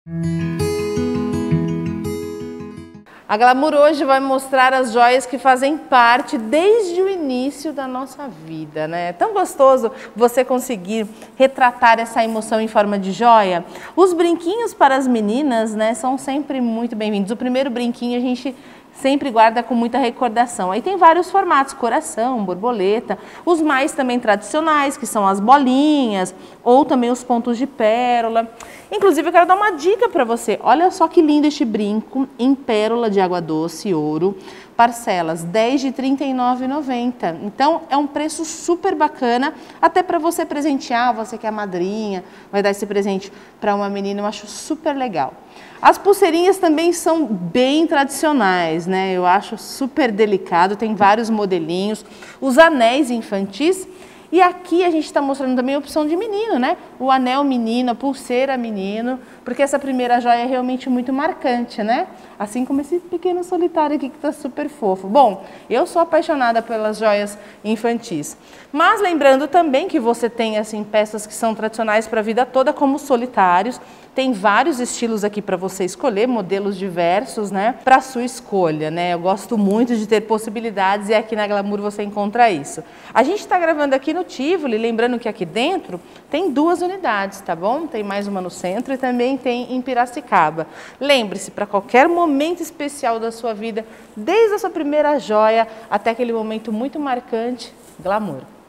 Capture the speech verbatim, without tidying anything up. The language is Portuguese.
A Glamour hoje vai mostrar as joias que fazem parte desde o início da nossa vida, né? É tão gostoso você conseguir retratar essa emoção em forma de joia. Os brinquinhos para as meninas, né, são sempre muito bem-vindos. O primeiro brinquinho a gente sempre guarda com muita recordação. Aí tem vários formatos, coração, borboleta, os mais também tradicionais, que são as bolinhas, ou também os pontos de pérola. Inclusive, eu quero dar uma dica para você. Olha só que lindo este brinco em pérola de água doce, ouro, parcelas dez de trinta e nove reais e noventa centavos. Então, é um preço super bacana, até para você presentear, você que é madrinha, vai dar esse presente para uma menina, eu acho super legal. As pulseirinhas também são bem tradicionais, né? Eu acho super delicado, tem vários modelinhos. Os anéis infantis. E aqui a gente está mostrando também a opção de menino, né? O anel menino, a pulseira menino, porque essa primeira joia é realmente muito marcante, né? Assim como esse pequeno solitário aqui que está super fofo. Bom, eu sou apaixonada pelas joias infantis. Mas lembrando também que você tem, assim, peças que são tradicionais para a vida toda, como solitários. Tem vários estilos aqui para você escolher, modelos diversos, né? Para sua escolha, né? Eu gosto muito de ter possibilidades e aqui na Glamour você encontra isso. A gente está gravando aqui no Tivoli, lembrando que aqui dentro tem duas unidades, tá bom? Tem mais uma no centro e também tem em Piracicaba. Lembre-se, para qualquer momento especial da sua vida, desde a sua primeira joia até aquele momento muito marcante, Glamour.